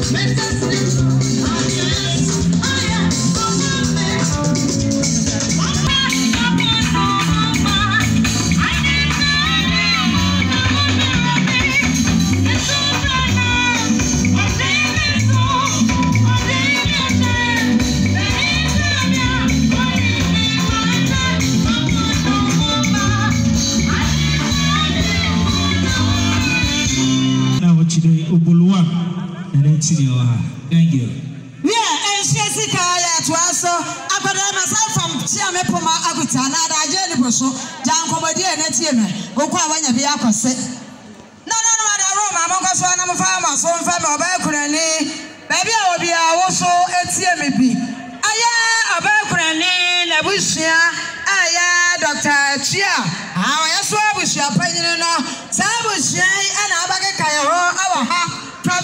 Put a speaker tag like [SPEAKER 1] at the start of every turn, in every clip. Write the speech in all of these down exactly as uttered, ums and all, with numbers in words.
[SPEAKER 1] Thank you.
[SPEAKER 2] Yeah, and she is a to us. I got myself from Chiamepoma Agutana, I jelly busso, Jan Comodia and Etienne, who quite when you be up. No, no, no, I'm a Mongo son, I'm a farmer, so I'm a Bakurani. Baby, I will be also Etienne. Aya, a Bakurani, a Bushia, Aya, Doctor Chia. How I saw with your opinion, Sabushia, and Abaka, our half.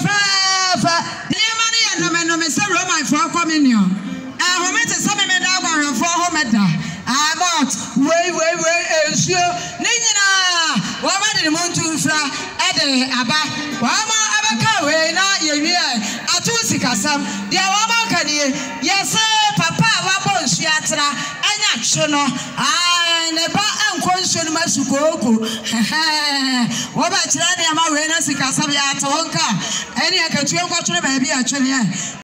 [SPEAKER 2] No, Mister Roman for communion. I will meet some men down for home at that. I'm out. Wait, wait, wait, and sure. Nina, what about the moon to fly at the Abba? Wama Abaka, way not your year. I told Sikasam, dear Wama, yes, sir, Papa, Wabon Shiatra, and Yachono. I never am question Masukoku. What about China? I'm a Sikasam Yatonka. Any I can tell what baby actually.